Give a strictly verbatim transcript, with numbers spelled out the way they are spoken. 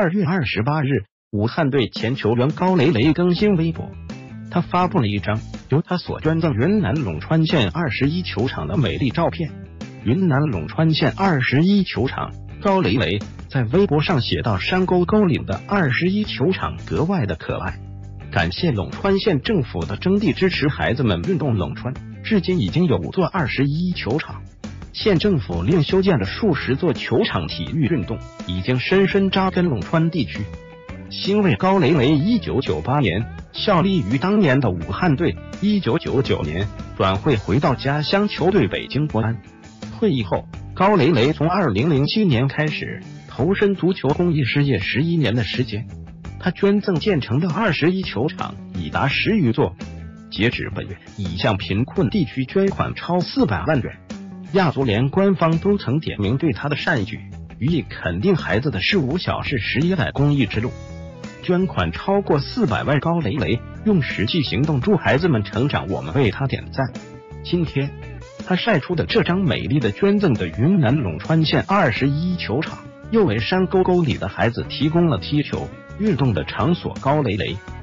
二月二十八日，武汉队前球员高磊磊更新微博，他发布了一张由他所捐赠云南陇川县二十一球场的美丽照片。云南陇川县二十一球场，高磊磊在微博上写道：山沟沟岭的二十一球场格外的可爱，感谢陇川县政府的征地支持孩子们运动。陇川至今已经有五座二十一球场，县政府另修建了数十座球场，体育运动已经深深扎根陇川地区。欣慰高磊磊一九九八年效力于当年的武汉队，一九九九年转会回到家乡球队北京国安。退役后，高磊磊从二零零七年开始投身足球公益事业，十一年的时间，他捐赠建成的二十一球场已达十余座，截止本月已向贫困地区捐款超四百万元。亚足联官方都曾点名对他的善举予以肯定，孩子的事无小事，实业在公益之路。捐款超过四百万，高磊磊用实际行动助孩子们成长，我们为他点赞。今天他晒出的这张美丽的捐赠的云南陇川县二十一球场，又为山沟沟里的孩子提供了踢球运动的场所。高磊磊